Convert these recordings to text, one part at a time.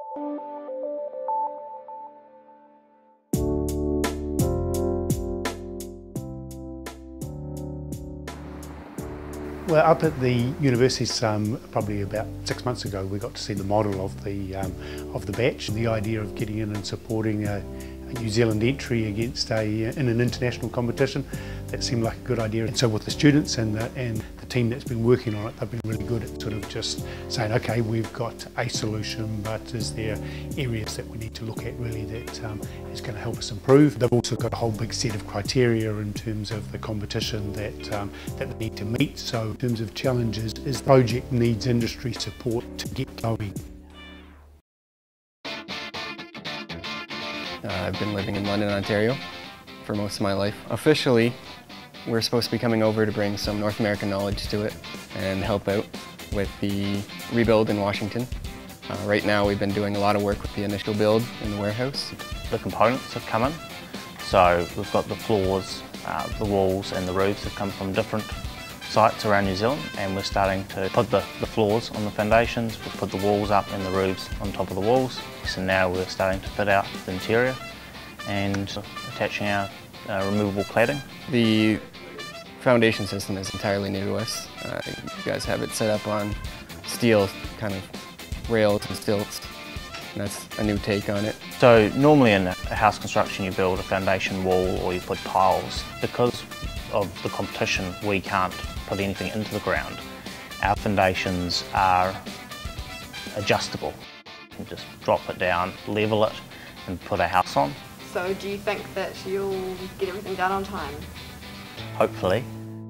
Well, up at the universities, probably about 6 months ago, we got to see the model of the batch. The idea of getting in and supporting a New Zealand entry against in an international competition, that seemed like a good idea. And so with the students and the team that's been working on it, they've been really good at sort of just saying, okay, we've got a solution, but is there areas that we need to look at really that is going to help us improve? They've also got a whole big set of criteria in terms of the competition that they need to meet. So in terms of challenges, the project needs industry support to get going. I've been living in London, Ontario for most of my life. Officially, we're supposed to be coming over to bring some North American knowledge to it and help out with the rebuild in Washington. Right now we've been doing a lot of work with the initial build in the warehouse. The components have come in, so we've got the floors, the walls and the roofs have come from different sites around New Zealand, and we're starting to put the floors on the foundations, we've put the walls up and the roofs on top of the walls. So now we're starting to fit out the interior and attaching our removable cladding. The foundation system is entirely new to us. You guys have it set up on steel kind of rails and stilts, and that's a new take on it. So normally in a house construction you build a foundation wall or you put tiles. Because of the competition we can't put anything into the ground. Our foundations are adjustable. You can just drop it down, level it and put a house on. So do you think that you'll get everything done on time? Hopefully.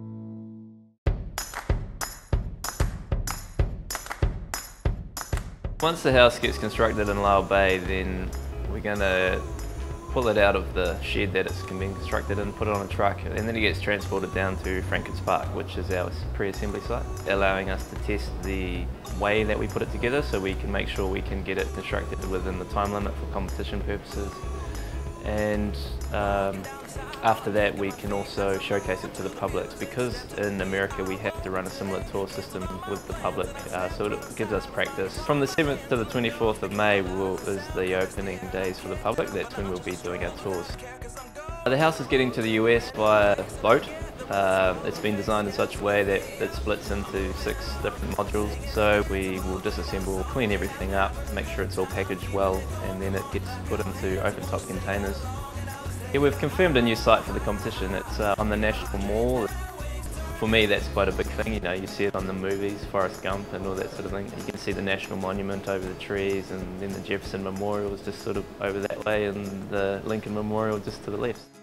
Once the house gets constructed in Lower Bay, then we're going to pull it out of the shed that it's been constructed in, put it on a truck, and then it gets transported down to Frankens Park, which is our pre-assembly site, allowing us to test the way that we put it together so we can make sure we can get it constructed within the time limit for competition purposes. And after that we can also showcase it to the public, because in America we have to run a similar tour system with the public, so it gives us practice. From the 7th to the 24th of May is the opening days for the public. That's when we'll be doing our tours. The house is getting to the US via boat. It's been designed in such a way that it splits into 6 different modules. So we will disassemble, clean everything up, make sure it's all packaged well, and then it gets put into open top containers. Yeah, we've confirmed a new site for the competition. It's on the National Mall. For me that's quite a big thing, you know, you see it on the movies, Forrest Gump and all that sort of thing. You can see the National Monument over the trees, and then the Jefferson Memorial is just sort of over that way, and the Lincoln Memorial just to the left.